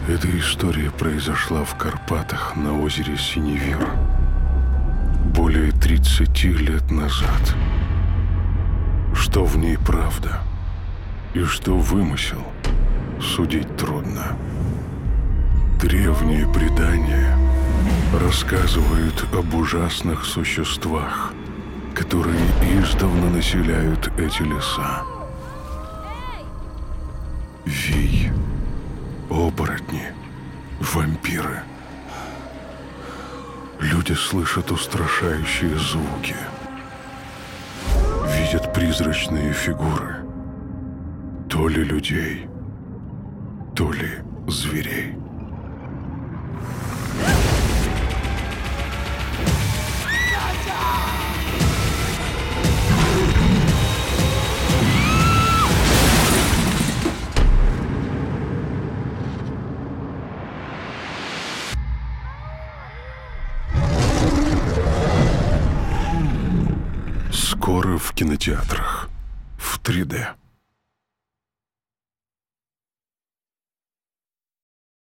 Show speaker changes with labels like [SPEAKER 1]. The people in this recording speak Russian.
[SPEAKER 1] Эта история произошла в Карпатах на озере Синевир более 30 лет назад. Что в ней правда и что вымысел, судить трудно. Древние предания рассказывают об ужасных существах, которые издавна населяют эти леса. Вий, оборотни, вампиры. Люди слышат устрашающие звуки, видят призрачные фигуры, то ли людей, то ли зверей. Скоро в кинотеатрах в 3D.